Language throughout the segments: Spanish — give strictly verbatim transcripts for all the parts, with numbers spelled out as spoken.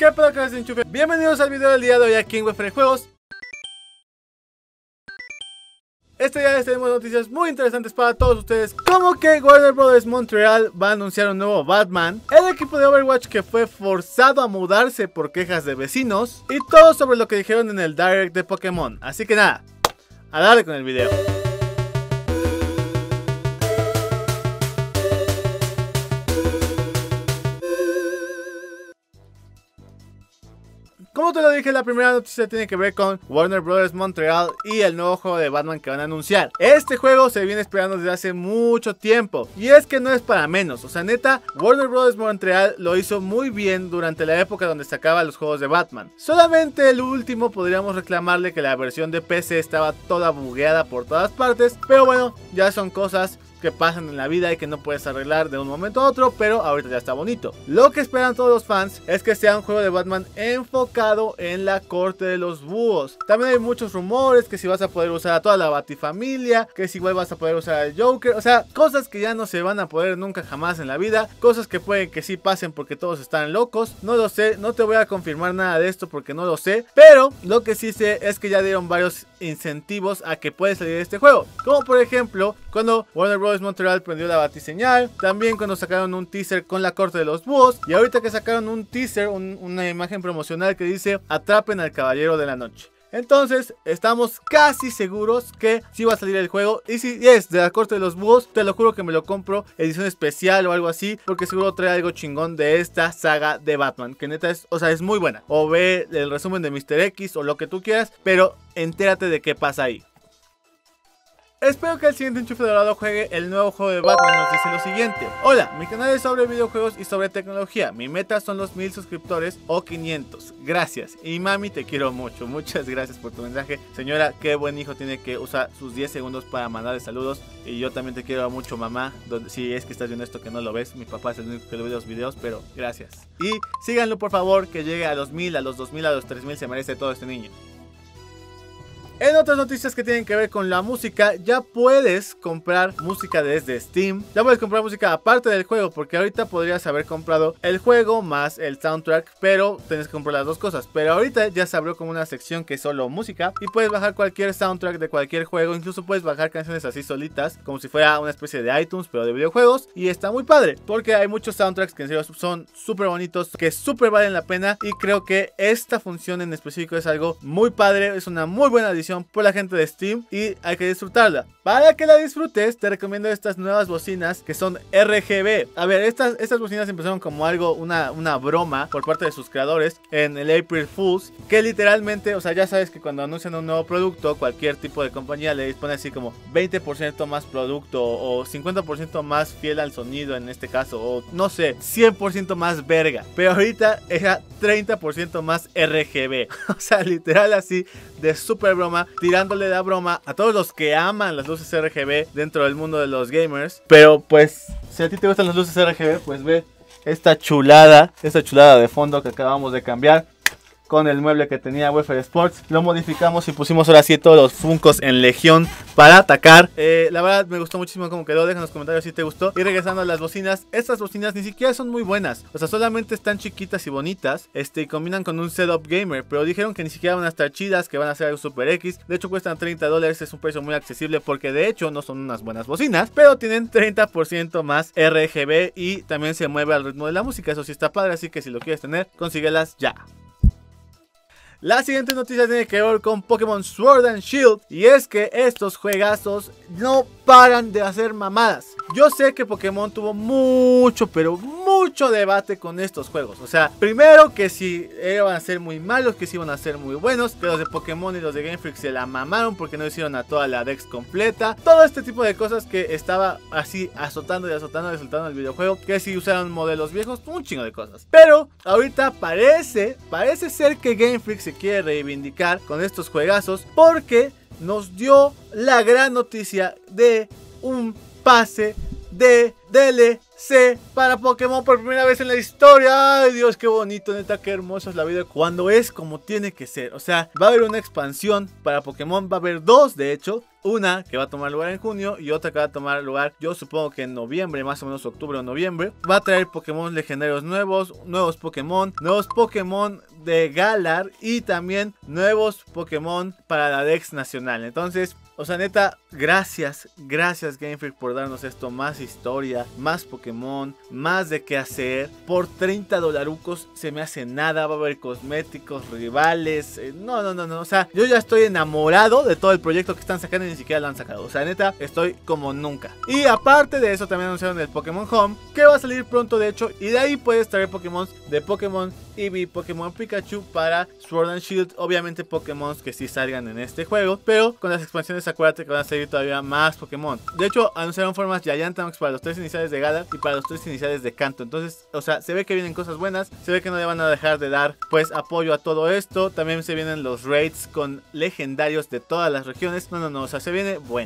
¿Qué pedo, cabezas de enchufe? Bienvenidos al video del día de hoy aquí en Wefre Juegos. Este día les tenemos noticias muy interesantes para todos ustedes, como que Warner Bros. Montreal va a anunciar un nuevo Batman, el equipo de Overwatch que fue forzado a mudarse por quejas de vecinos, y todo sobre lo que dijeron en el Direct de Pokémon. Así que nada, a darle con el video. Como te lo dije, la primera noticia tiene que ver con Warner Bros. Montreal y el nuevo juego de Batman que van a anunciar. Este juego se viene esperando desde hace mucho tiempo, y es que no es para menos. O sea, neta, Warner Bros. Montreal lo hizo muy bien durante la época donde sacaba los juegos de Batman. Solamente el último podríamos reclamarle que la versión de P C estaba toda bugueada por todas partes, pero bueno, ya son cosas que pasan en la vida y que no puedes arreglar de un momento a otro, pero ahorita ya está bonito. Lo que esperan todos los fans es que sea un juego de Batman enfocado en la corte de los búhos. También hay muchos rumores que si vas a poder usar a toda la Batifamilia, que si igual vas a poder usar al Joker, o sea, cosas que ya no se van a poder nunca jamás en la vida, cosas que pueden que sí pasen porque todos están locos. No lo sé, no te voy a confirmar nada de esto porque no lo sé, pero lo que sí sé es que ya dieron varios incentivos a que puede salir este juego, como por ejemplo cuando Warner Bros. Montreal prendió la batiseñal, también cuando sacaron un teaser con la corte de los búhos, y ahorita que sacaron un teaser, un, una imagen promocional que dice atrapen al caballero de la noche. Entonces estamos casi seguros que sí va a salir el juego, y si es de la corte de los búhos, te lo juro que me lo compro edición especial o algo así, porque seguro trae algo chingón de esta saga de Batman, que neta es, o sea, es muy buena. O ve el resumen de míster X o lo que tú quieras, pero entérate de qué pasa ahí. Espero que el siguiente enchufe dorado juegue el nuevo juego de Batman. Nos dice lo siguiente: hola, mi canal es sobre videojuegos y sobre tecnología. Mi meta son los mil suscriptores o quinientos. Gracias. Y mami, te quiero mucho. Muchas gracias por tu mensaje. Señora, qué buen hijo tiene que usar sus diez segundos para mandarle saludos. Y yo también te quiero mucho, mamá. Donde, si es que estás viendo esto que no lo ves, mi papá es el único que lo ve los videos, pero gracias. Y síganlo por favor, que llegue a los mil, a los dos mil, a los tres mil. Se merece todo este niño. En otras noticias que tienen que ver con la música, ya puedes comprar música desde Steam. Ya puedes comprar música aparte del juego, porque ahorita podrías haber comprado el juego más el soundtrack, pero tienes que comprar las dos cosas. Pero ahorita ya se abrió como una sección que es solo música, y puedes bajar cualquier soundtrack de cualquier juego. Incluso puedes bajar canciones así solitas, como si fuera una especie de iTunes, pero de videojuegos. Y está muy padre, porque hay muchos soundtracks que en serio son súper bonitos, que súper valen la pena. Y creo que esta función en específico es algo muy padre, es una muy buena edición por la gente de Steam y hay que disfrutarla. Para que la disfrutes, te recomiendo estas nuevas bocinas que son R G B. A ver, estas, estas bocinas empezaron como algo, una, una broma por parte de sus creadores en el April Fools, que literalmente, o sea, ya sabes que cuando anuncian un nuevo producto, cualquier tipo de compañía le dispone así como veinte por ciento más producto o cincuenta por ciento más fiel al sonido en este caso, o no sé, cien por ciento más verga. Pero ahorita era treinta por ciento más R G B. O sea, literal así de super broma, tirándole la broma a todos los que aman las luces R G B dentro del mundo de los gamers. Pero pues, si a ti te gustan las luces R G B, pues ve esta chulada, esta chulada de fondo que acabamos de cambiar con el mueble que tenía Wefre Sports. Lo modificamos y pusimos ahora sí todos los funcos en legión para atacar. eh, La verdad me gustó muchísimo cómo quedó. Deja en los comentarios si te gustó. Y regresando a las bocinas, estas bocinas ni siquiera son muy buenas. O sea, solamente están chiquitas y bonitas, este, y combinan con un setup gamer. Pero dijeron que ni siquiera van a estar chidas, que van a ser algo super X. De hecho cuestan treinta dólares, es un precio muy accesible, porque de hecho no son unas buenas bocinas, pero tienen treinta por ciento más R G B y también se mueve al ritmo de la música. Eso sí está padre, así que si lo quieres tener, consíguelas ya. La siguiente noticia tiene que ver con Pokémon Sword and Shield, y es que estos juegazos no paran de hacer mamadas. Yo sé que Pokémon tuvo mucho, pero mucho debate con estos juegos. O sea, primero que si iban a ser muy malos, que si iban a ser muy buenos, que los de Pokémon y los de Game Freak se la mamaron porque no hicieron a toda la Dex completa. Todo este tipo de cosas que estaba así azotando y azotando y azotando el videojuego, que si usaron modelos viejos, un chingo de cosas. Pero ahorita parece, parece ser que Game Freak se quiere reivindicar con estos juegazos, porque nos dio la gran noticia de un pase de D L C para Pokémon por primera vez en la historia. Ay Dios, qué bonito, neta, qué hermoso es la vida cuando es como tiene que ser. O sea, va a haber una expansión para Pokémon, va a haber dos de hecho. Una que va a tomar lugar en junio y otra que va a tomar lugar, yo supongo que en noviembre, más o menos octubre o noviembre. Va a traer Pokémon legendarios nuevos, nuevos Pokémon, nuevos Pokémon de Galar y también nuevos Pokémon para la Dex Nacional. Entonces, o sea, neta, gracias, gracias Game Freak por darnos esto, más historia, más Pokémon, más de qué hacer. Por treinta dolarucos se me hace nada, va a haber cosméticos, rivales, eh, no, no, no, no, o sea, yo ya estoy enamorado de todo el proyecto que están sacando y ni siquiera lo han sacado. O sea, neta, estoy como nunca. Y aparte de eso, también anunciaron el Pokémon Home, que va a salir pronto de hecho, y de ahí puedes traer Pokémon de Pokémon Eevee, Pokémon Pikachu para Sword and Shield. Obviamente Pokémon que sí salgan en este juego, pero con las expansiones acuérdate que van a salir todavía más Pokémon. De hecho, anunciaron formas Gigantamax para los tres iniciales de Galar y para los tres iniciales de Kanto. Entonces, o sea, se ve que vienen cosas buenas, se ve que no le van a dejar de dar pues apoyo a todo esto. También se vienen los raids con legendarios de todas las regiones. No, no, no, o sea, se viene bueno.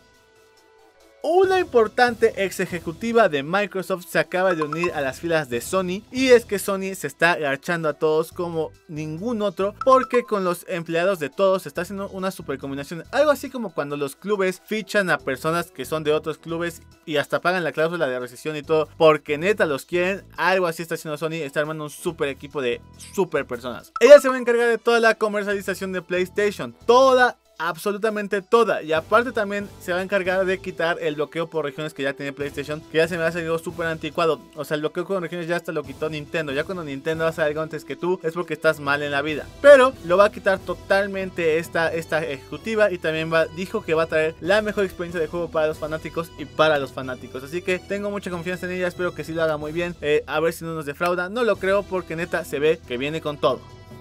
Una importante ex ejecutiva de Microsoft se acaba de unir a las filas de Sony, y es que Sony se está garchando a todos como ningún otro, porque con los empleados de todos se está haciendo una super combinación, algo así como cuando los clubes fichan a personas que son de otros clubes y hasta pagan la cláusula de rescisión y todo porque neta los quieren. Algo así está haciendo Sony, está armando un super equipo de super personas. Ella se va a encargar de toda la comercialización de PlayStation, toda absolutamente toda, y aparte también se va a encargar de quitar el bloqueo por regiones que ya tiene PlayStation, que ya se me ha salido súper anticuado. O sea, el bloqueo por regiones ya hasta lo quitó Nintendo. Ya cuando Nintendo hace algo antes que tú es porque estás mal en la vida, pero lo va a quitar totalmente esta, esta ejecutiva, y también va, dijo que va a traer la mejor experiencia de juego para los fanáticos y para los fanáticos. Así que tengo mucha confianza en ella, espero que sí lo haga muy bien. eh, A ver si no nos defrauda, no lo creo porque neta se ve que viene con todo.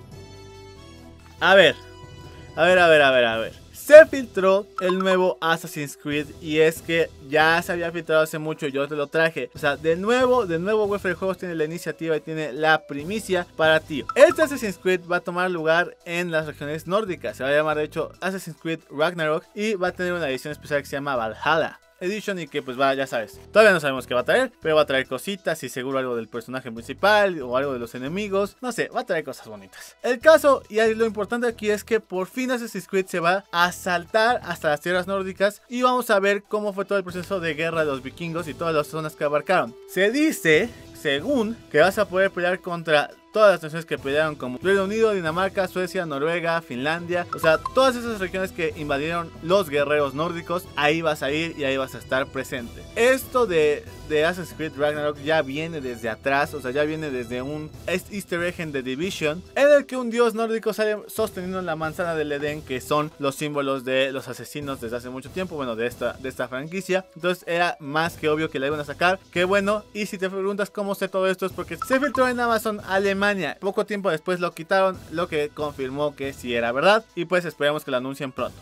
A ver A ver, a ver, a ver, a ver. Se filtró el nuevo Assassin's Creed, y es que ya se había filtrado hace mucho, yo te lo traje. O sea, de nuevo, de nuevo Warfare Juegos tiene la iniciativa y tiene la primicia para ti. Este Assassin's Creed va a tomar lugar en las regiones nórdicas. Se va a llamar de hecho Assassin's Creed Ragnarok, y va a tener una edición especial que se llama Valhalla Edition, y que pues va, ya sabes, todavía no sabemos qué va a traer, pero va a traer cositas y seguro algo del personaje principal o algo de los enemigos, no sé, va a traer cosas bonitas. El caso y lo importante aquí es que por fin Assassin's Creed se va a saltar hasta las tierras nórdicas, y vamos a ver cómo fue todo el proceso de guerra de los vikingos y todas las zonas que abarcaron. Se dice, según, que vas a poder pelear contra todas las naciones que pelearon, como Reino Unido, Dinamarca, Suecia, Noruega, Finlandia. O sea, todas esas regiones que invadieron los guerreros nórdicos, ahí vas a ir y ahí vas a estar presente. Esto de, de Assassin's Creed Ragnarok ya viene desde atrás, o sea, ya viene desde un easter egg en The Division, en el que un dios nórdico sale sosteniendo la manzana del Edén, que son los símbolos de los asesinos desde hace mucho tiempo, bueno, de esta, de esta franquicia. Entonces era más que obvio que la iban a sacar, qué bueno. Y si te preguntas cómo sé todo esto, es porque se filtró en Amazon Alemania. Poco tiempo después lo quitaron, lo que confirmó que sí era verdad, y pues esperamos que lo anuncien pronto.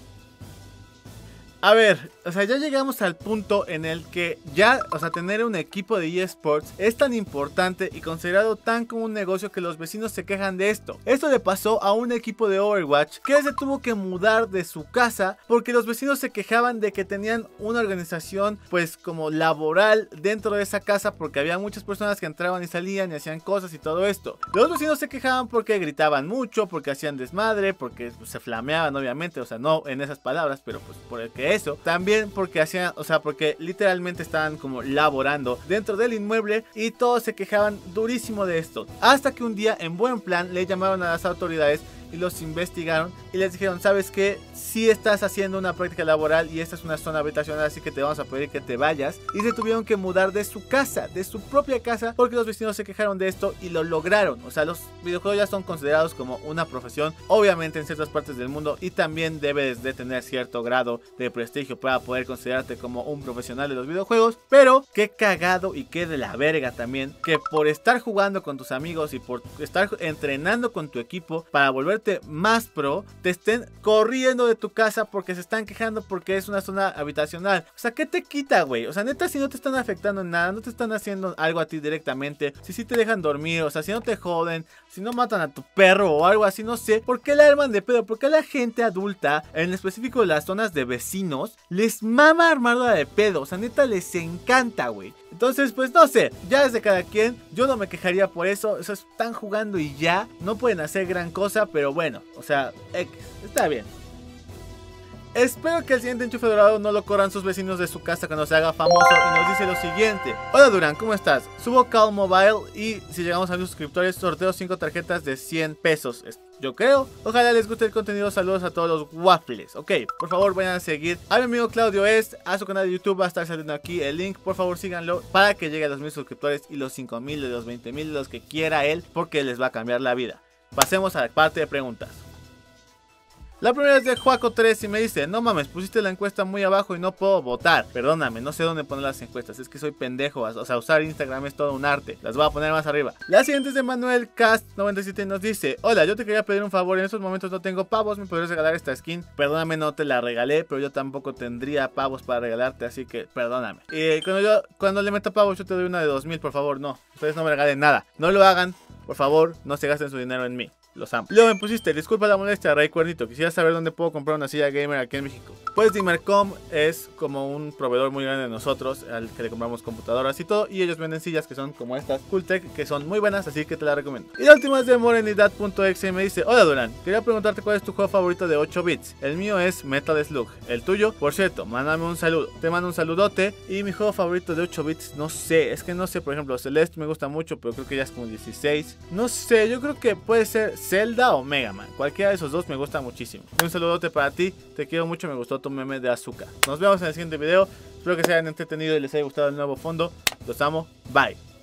A ver, o sea, ya llegamos al punto en el que ya, o sea, tener un equipo de eSports es tan importante y considerado tan como un negocio que los vecinos se quejan de esto. Esto le pasó a un equipo de Overwatch que se tuvo que mudar de su casa porque los vecinos se quejaban de que tenían una organización pues como laboral dentro de esa casa, porque había muchas personas que entraban y salían y hacían cosas y todo esto. Los vecinos se quejaban porque gritaban mucho, porque hacían desmadre, porque pues, se flameaban obviamente, o sea, no en esas palabras, pero pues por el que eso. También porque hacían, o sea, porque literalmente estaban como laborando dentro del inmueble, y todos se quejaban durísimo de esto. Hasta que un día, en buen plan, le llamaron a las autoridades y los investigaron y les dijeron, ¿sabes qué? Si estás haciendo una práctica laboral y esta es una zona habitacional, así que te vamos a pedir que te vayas. Y se tuvieron que mudar de su casa, de su propia casa, porque los vecinos se quejaron de esto y lo lograron. O sea, los videojuegos ya son considerados como una profesión, obviamente en ciertas partes del mundo, y también debes de tener cierto grado de prestigio para poder considerarte como un profesional de los videojuegos. Pero qué cagado y qué de la verga también que por estar jugando con tus amigos y por estar entrenando con tu equipo para volverte más pro, te estén corriendo de tu casa porque se están quejando porque es una zona habitacional. O sea, ¿qué te quita, güey? O sea, neta, si no te están afectando en nada, no te están haciendo algo a ti directamente, si sí te dejan dormir, o sea, si no te joden, si no matan a tu perro o algo así, no sé, ¿por qué la arman de pedo? ¿Por qué a la gente adulta, en específico las zonas de vecinos, les mama armarla de pedo? O sea, neta, les encanta, güey. Entonces pues no sé, ya es de cada quien. Yo no me quejaría por eso, o sea, están jugando y ya, no pueden hacer gran cosa, pero bueno, o sea, X, está bien. Espero que el siguiente enchufe dorado no lo corran sus vecinos de su casa cuando se haga famoso, y nos dice lo siguiente. Hola Durán, ¿cómo estás? Subo Call Mobile y si llegamos a mil suscriptores sorteo cinco tarjetas de cien pesos. Yo creo. Ojalá les guste el contenido. Saludos a todos los waffles. Ok, por favor vayan a seguir a mi amigo Claudio Est, a su canal de YouTube. Va a estar saliendo aquí el link. Por favor síganlo para que llegue a los mil suscriptores y los cinco mil, de los veinte mil, los que quiera él, porque les va a cambiar la vida. Pasemos a la parte de preguntas. La primera es de Juaco tres y me dice: no mames, pusiste la encuesta muy abajo y no puedo votar. Perdóname, no sé dónde poner las encuestas, es que soy pendejo. O sea, usar Instagram es todo un arte. Las voy a poner más arriba. La siguiente es de Manuel Cast noventa y siete y nos dice: hola, yo te quería pedir un favor, en estos momentos no tengo pavos, ¿me podrías regalar esta skin? Perdóname, no te la regalé, pero yo tampoco tendría pavos para regalarte, así que perdóname. Y cuando yo, cuando le meta pavos yo te doy una de dos mil, por favor, no. Ustedes no me regalen nada, no lo hagan, por favor, no se gasten su dinero en mí. Los amo. Luego me pusiste: disculpa la molestia, Rey Cuernito, quisiera saber dónde puedo comprar una silla gamer aquí en México. Pues Dimercom es como un proveedor muy grande de nosotros, al que le compramos computadoras y todo, y ellos venden sillas que son como estas Cooltech, que son muy buenas, así que te la recomiendo. Y la última es de morenidad punto exe y me dice: hola Durán, quería preguntarte cuál es tu juego favorito de ocho bits. El mío es Metal Slug. El tuyo, por cierto, mándame un saludo. Te mando un saludote. Y mi juego favorito de ocho bits, no sé, es que no sé, por ejemplo, Celeste me gusta mucho, pero creo que ya es como dieciséis. No sé, yo creo que puede ser Zelda o Mega Man. Cualquiera de esos dos me gusta muchísimo. Un saludote para ti, te quiero mucho, me gustó tu meme de azúcar. Nos vemos en el siguiente video. Espero que se hayan entretenido y les haya gustado el nuevo fondo. Los amo, bye.